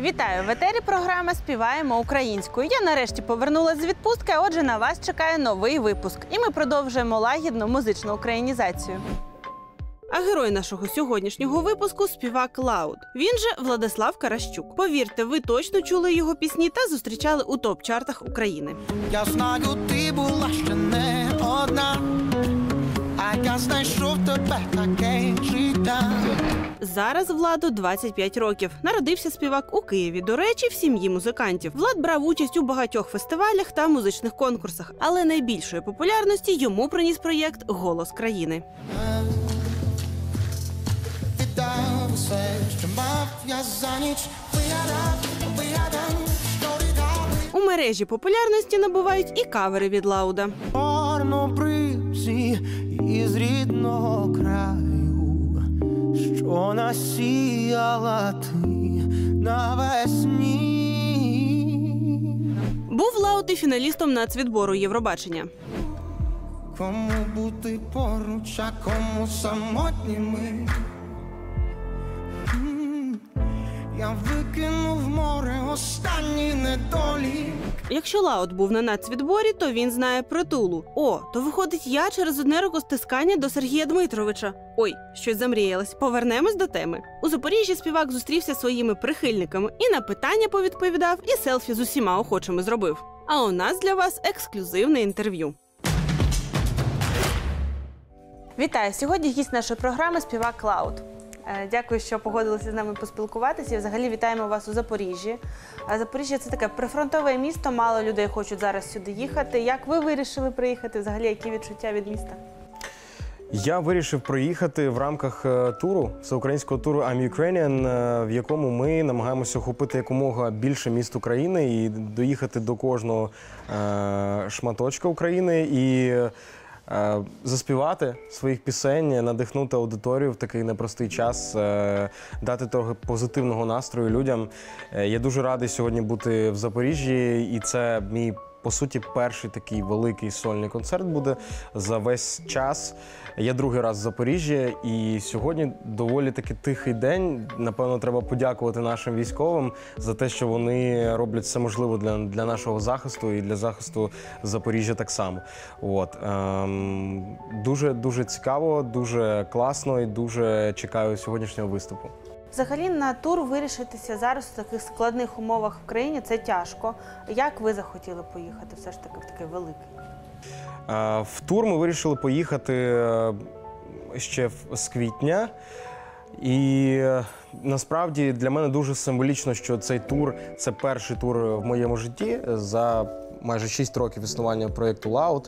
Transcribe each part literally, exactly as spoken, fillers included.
Вітаю! В етері програма «Співаємо українською». Я нарешті повернулася з відпустки, а отже на вас чекає новий випуск. І ми продовжуємо лагідну музичну українізацію. А герой нашого сьогоднішнього випуску – співак Лауд. Він же Владислав Каращук. Повірте, ви точно чули його пісні та зустрічали у топ-чартах України. Я знаю, ти була ще не одна, а я знайшов тебе таке життя. Зараз Владу двадцять п'ять років. Народився співак у Києві, до речі, в сім'ї музикантів. Влад брав участь у багатьох фестивалях та музичних конкурсах, але найбільшої популярності йому приніс проєкт «Голос країни». Віддав усе, що мав я за ніч, вигадав, вигадав, що У мережі популярності набувають і кавери від Лауда. Чорнобривці із рідного краю, що насіяла ти навесні. Був Лауд і фіналістом нацвідбору Євробачення. Кому бути поруч, а кому самотніми. М, Я викинув в море останній недолік. Якщо Лауд був на нацвідборі, то він знає притулу. О, то виходить я через одне рукостискання до Сергія Дмитровича. Ой, щось замріялась. Повернемось до теми. У Запоріжжі співак зустрівся зі своїми прихильниками і на питання повідповідав, і селфі з усіма охочими зробив. А у нас для вас ексклюзивне інтерв'ю. Вітаю! Сьогодні гість нашої програми – співак Лауд. Дякую, що погодилися з нами поспілкуватися. І взагалі вітаємо вас у Запоріжжі. Запоріжжя – це таке прифронтове місто, мало людей хочуть зараз сюди їхати. Як ви вирішили приїхати? Взагалі, які відчуття від міста? Я вирішив проїхати в рамках туру, всеукраїнського туру «I'm Ukrainian», в якому ми намагаємося охопити якомога більше міст України і доїхати до кожного е шматочка України і заспівати своїх пісень, надихнути аудиторію в такий непростий час, дати трохи позитивного настрою людям. Я дуже радий сьогодні бути в Запоріжжі, і це мій, по суті, перший такий великий сольний концерт буде за весь час. Я другий раз в Запоріжжі, і сьогодні доволі таки тихий день. Напевно, треба подякувати нашим військовим за те, що вони роблять все можливе для, для нашого захисту і для захисту Запоріжжя так само. От. Ем, дуже, дуже цікаво, дуже класно і дуже чекаю сьогоднішнього виступу. Взагалі на тур вирішитися зараз в таких складних умовах в країні – це тяжко. Як ви захотіли поїхати все ж таки в такий великий? В тур ми вирішили поїхати ще з квітня. І насправді для мене дуже символічно, що цей тур – це перший тур в моєму житті за майже шість років існування проєкту «Лауд».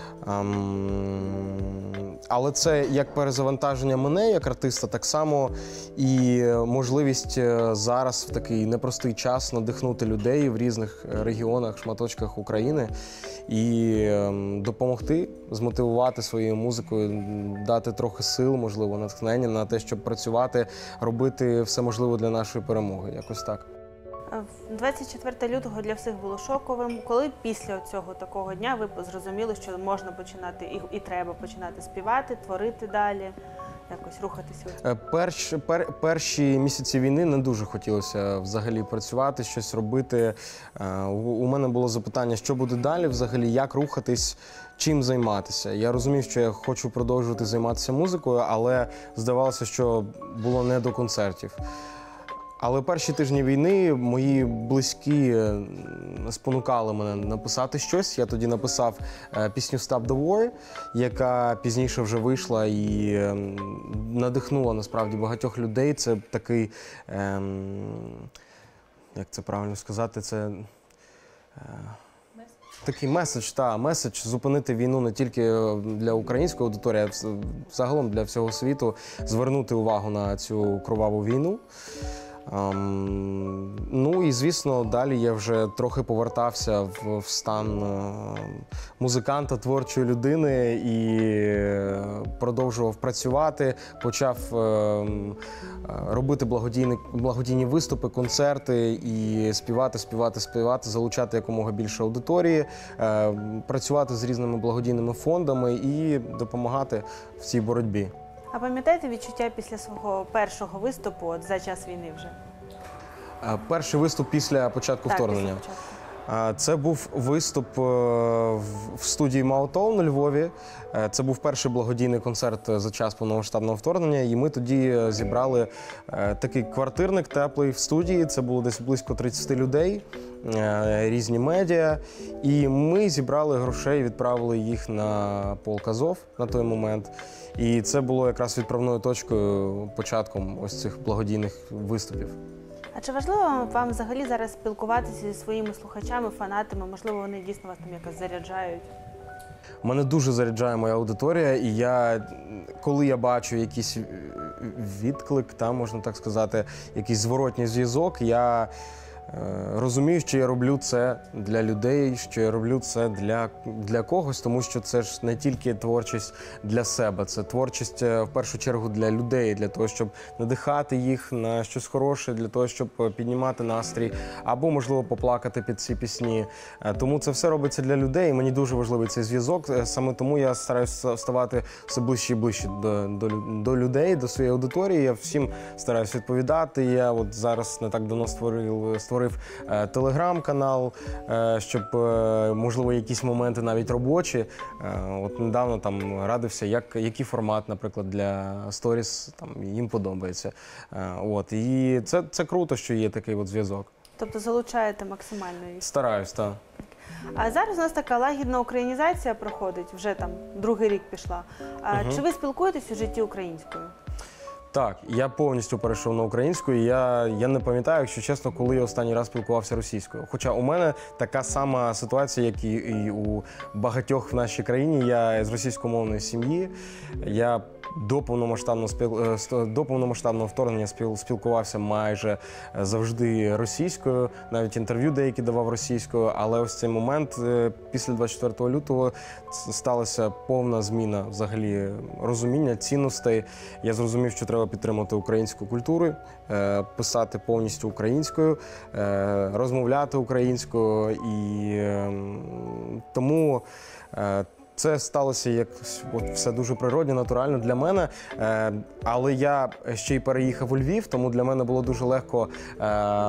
Але це як перезавантаження мене, як артиста, так само і можливість зараз в такий непростий час надихнути людей в різних регіонах, шматочках України і допомогти, змотивувати своєю музикою, дати трохи сил, можливо, натхнення на те, щоб працювати, робити все можливе для нашої перемоги. Якось так. двадцять четвертого лютого для всіх було шоковим. Коли після цього такого дня ви зрозуміли, що можна починати і, і треба починати співати, творити далі, якось рухатися? Перш, пер, перші місяці війни не дуже хотілося взагалі працювати, щось робити. У мене було запитання, що буде далі взагалі, як рухатись, чим займатися. Я розумів, що я хочу продовжувати займатися музикою, але здавалося, що було не до концертів. Але перші тижні війни мої близькі спонукали мене написати щось. Я тоді написав пісню «Stop the War», яка пізніше вже вийшла і надихнула, насправді, багатьох людей. Це такий, як це правильно сказати, це... Такий меседж, та, меседж зупинити війну не тільки для української аудиторії, а загалом для всього світу, звернути увагу на цю кроваву війну. Um, ну і, звісно, далі я вже трохи повертався в, в стан uh, музиканта, творчої людини і продовжував працювати, почав uh, робити благодійні, благодійні виступи, концерти і співати, співати, співати, залучати якомога більше аудиторії, uh, працювати з різними благодійними фондами і допомагати в цій боротьбі. А пам'ятаєте відчуття після свого першого виступу от, за час війни вже? А перший виступ після початку Так, вторгнення. після початку. А, Це був виступ е, в- в студії Маутоун у Львові. Е, Це був перший благодійний концерт за час повномасштабного вторгнення. І ми тоді е, зібрали е, такий квартирник теплий в студії. Це було десь близько тридцять людей, е, різні медіа. І ми зібрали грошей, відправили їх на полк Азов на той момент. І це було якраз відправною точкою, початком ось цих благодійних виступів. А чи важливо вам взагалі зараз спілкуватися зі своїми слухачами, фанатами? Можливо, вони дійсно вас там якось заряджають? Мене дуже заряджає моя аудиторія, і я, коли я бачу якийсь відклик, там, можна так сказати, якийсь зворотній зв'язок, я е, розумію, що я роблю це для людей, що я роблю це для, для когось, тому що це ж не тільки творчість для себе, це творчість е, в першу чергу для людей, для того, щоб надихати їх на щось хороше, для того, щоб піднімати настрій, або, можливо, поплакати під ці пісні. Е, Тому це все робиться для людей, і мені дуже важливий цей зв'язок. Е, Саме тому я стараюся ставати все ближче і ближче до, до, лю- до людей, до своєї аудиторії. Я всім стараюся відповідати. Я от зараз не так давно створив, створив е, телеграм-канал, е, щоб, е, можливо, якісь моменти навіть робочі. Е, От недавно там радився, як, який формат, наприклад, для сторіс там, їм подобається. Е, От. І це, це круто, що є такий от зв'язок. Тобто залучаєте максимально їх? Стараюсь, так. А зараз у нас така лагідна українізація проходить, вже там другий рік пішла. А Мгм. чи ви спілкуєтесь у житті українською? Так, я повністю перейшов на українську, і я, я не пам'ятаю, якщо чесно, коли я останній раз спілкувався російською. Хоча у мене така сама ситуація, як і, і у багатьох в нашій країні. Я з російськомовної сім'ї. Я до повномасштабного, спіл... е, с- до повномасштабного вторгнення спіл... спілкувався майже завжди російською, навіть інтерв'ю деякі давав російською. Але ось цей момент е, після двадцять четвертого лютого ц- сталася повна зміна взагалі розуміння цінностей. Я зрозумів, що треба підтримати українську культуру, е, писати повністю українською, е, розмовляти українською. І е, м, тому е, це сталося якось от все дуже природньо, натурально для мене. Е, але я ще й переїхав у Львів, тому для мене було дуже легко е,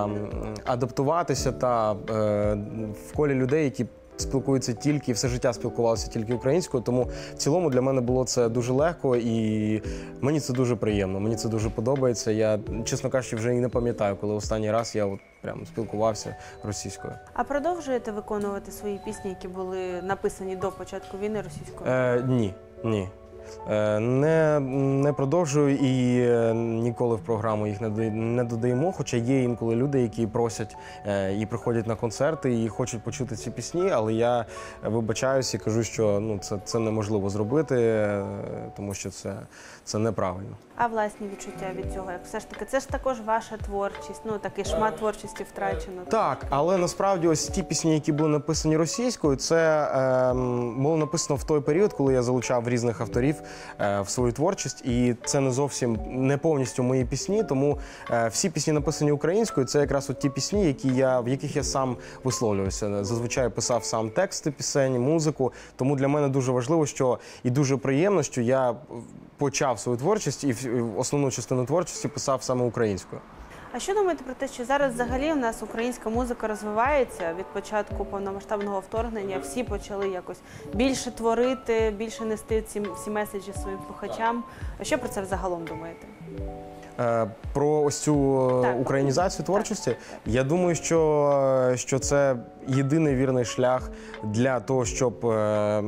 адаптуватися та е, в колі людей, які спілкуються тільки, все життя спілкувалися тільки українською, тому в цілому для мене було це дуже легко і мені це дуже приємно, мені це дуже подобається. Я, чесно кажучи, вже і не пам'ятаю, коли останній раз я от прям спілкувався російською. А продовжуєте виконувати свої пісні, які були написані до початку війни російською? Е, ні, ні. Е, Не, не продовжую і е, ніколи в програму їх не дода- не додаємо, хоча є інколи люди, які просять е, і приходять на концерти і хочуть почути ці пісні, але я вибачаюсь і кажу, що ну, це, це неможливо зробити, е, тому що це, це неправильно. А власні відчуття від цього? Як все ж таки, це ж також ваша творчість, ну такий шмат творчості втрачено. Так, але насправді ось ті пісні, які були написані російською, це ем, було написано в той період, коли я залучав різних авторів е, в свою творчість, і це не зовсім не повністю мої пісні, тому е, всі пісні написані українською, це якраз от ті пісні, які я, в яких я сам висловлююся. Зазвичай писав сам тексти пісень, музику, тому для мене дуже важливо, що і дуже приємно, що я почав свою творчість і в- основну частину творчості писав саме українською. А що думаєте про те, що зараз взагалі у нас українська музика розвивається від початку повномасштабного вторгнення? Всі почали якось більше творити, більше нести ці всі меседжі своїм слухачам. А що про це взагалом думаєте? Е, Про ось цю е, Так. українізацію творчості, я думаю, що, що це єдиний вірний шлях для того, щоб е, е,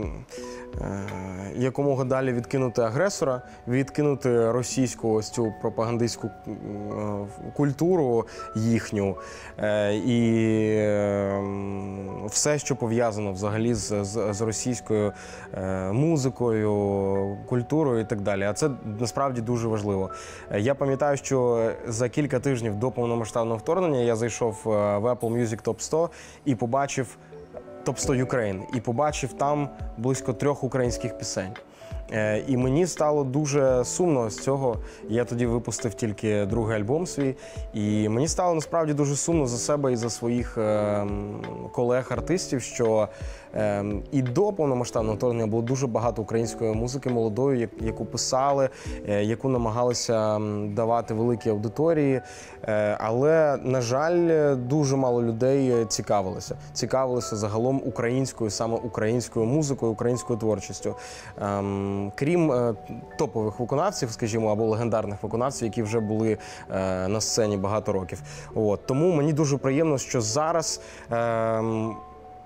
якомога далі відкинути агресора, відкинути російську ось цю пропагандистську е, культуру їхню е, і е, все, що пов'язано взагалі з, з, з російською е, музикою, культурою і так далі. А це насправді дуже важливо. Е, Я пам'ятаю, що за кілька тижнів до повномасштабного вторгнення я зайшов е, в Apple Music топ сто і побачив топ сто Ukraine, і побачив там близько трьох українських пісень. Е, І мені стало дуже сумно з цього. Я тоді випустив тільки другий альбом свій. І мені стало насправді дуже сумно за себе і за своїх е, колег-артистів, що е, і до повномасштабного вторгнення було дуже багато української музики молодої, як- яку писали, е, яку намагалися м, давати великі аудиторії. Е, Але, на жаль, дуже мало людей цікавилися. Цікавилися загалом українською, саме українською музикою, українською творчістю. Ем, Крім е, топових виконавців, скажімо, або легендарних виконавців, які вже були е, на сцені багато років. От. Тому мені дуже приємно, що зараз ем,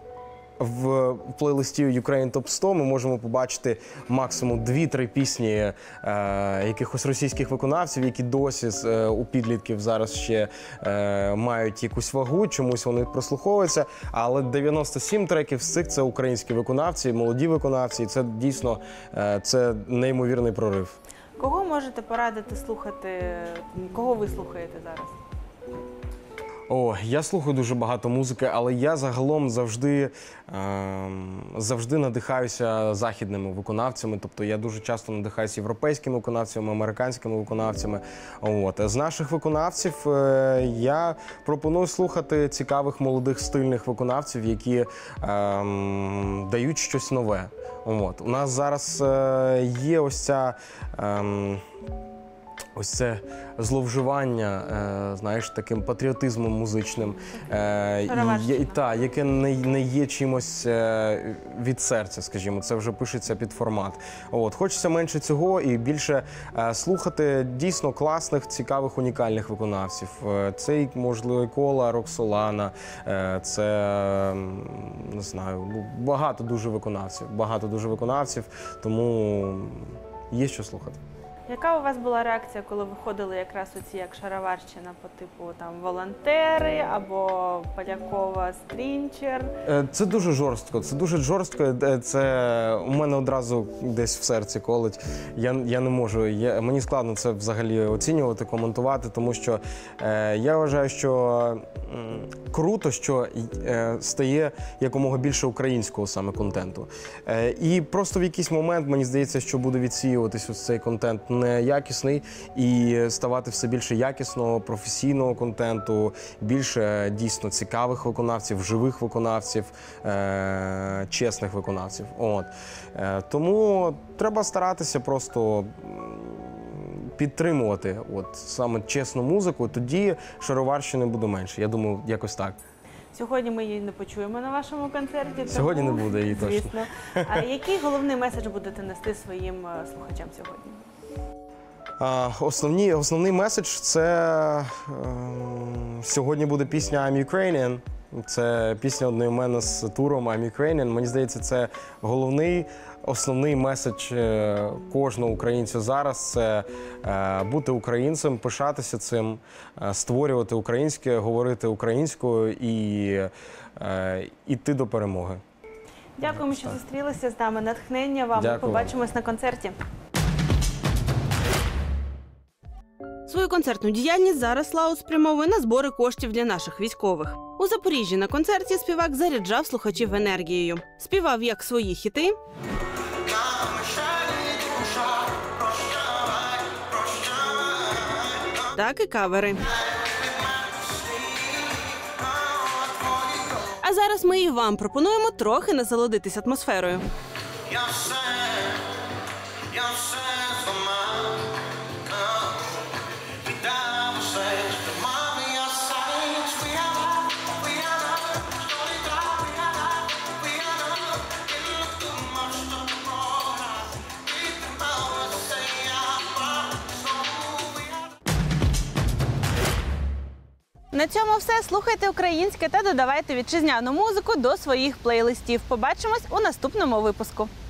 в плейлисті Ukraine Top сто ми можемо побачити максимум дві-три пісні е, якихось російських виконавців, які досі е, у підлітків зараз ще е, мають якусь вагу, чомусь вони прослуховуються. Але дев'яносто сім треків з цих – це українські виконавці, молоді виконавці. І це дійсно е, це неймовірний прорив. Кого можете порадити слухати? Кого ви слухаєте зараз? О, я слухаю дуже багато музики, але я загалом завжди, ем, завжди надихаюся західними виконавцями. Тобто я дуже часто надихаюся європейськими виконавцями, американськими виконавцями. От. З наших виконавців е, я пропоную слухати цікавих молодих стильних виконавців, які ем, дають щось нове. От. У нас зараз е, є ось ця... Ем, Ось це зловживання, е, знаєш, таким патріотизмом музичним, е, і, є- і, та, яке не, не є чимось е, від серця, скажімо, це вже пишеться під формат. От. Хочеться менше цього і більше е, слухати дійсно класних, цікавих, унікальних виконавців. Е, це, і, можливо, Кола, Роксолана, е, це, м, не знаю, ну, багато дуже виконавців, багато дуже виконавців, тому є що слухати. Яка у вас була реакція, коли виходили якраз оці як Шароварщина по типу там волонтери або Полякова Стрінчер? Е, Це дуже жорстко. Це дуже жорстко. Е, Це у мене одразу десь в серці колить. Я, я не можу. Я, мені складно це взагалі оцінювати, коментувати, тому що е, я вважаю, що м, круто, що е, стає якомога більше українського саме контенту. Е, і просто в якийсь момент мені здається, що буде відсіюватись ось цей контент неякісний і ставати все більше якісного, професійного контенту, більше дійсно цікавих виконавців, живих виконавців, е- чесних виконавців. От. Е- тому треба старатися просто м, підтримувати от, саме чесну музику, тоді шароварщини буде менше. Я думаю, якось так. Сьогодні ми її не почуємо на вашому концерті. Тому, Сьогодні не буде її точно. Звісно. А який головний меседж будете нести своїм е, слухачам сьогодні? А, Основні, основний меседж – це е, сьогодні буде пісня «I'm Ukrainian». Це пісня одноіменна з туром «I'm Ukrainian». Мені здається, це головний, основний меседж е, кожного українця зараз – це е, бути українцем, пишатися цим, е, створювати українське, говорити українською і е, йти до перемоги. Дякуємо, що зустрілися з нами. Натхнення вам. Ми Дякую вам. побачимось на концерті. Свою концертну діяльність зараз Лаус спрямовує на збори коштів для наших військових. У Запоріжжі на концерті співак заряджав слухачів енергією. Співав як свої хіти, так і кавери. А зараз ми і вам пропонуємо трохи насолодитись атмосферою. Я все, я все зламав. Віддав усе, що мав я сам. Виявляв, виявляв, що літав, виявляв, виявляв. Я не думав, що програв. Ти тримав усе, я впав, знову виявляв. На цьому все. Слухайте українське та додавайте вітчизняну музику до своїх плейлистів. Побачимось у наступному випуску.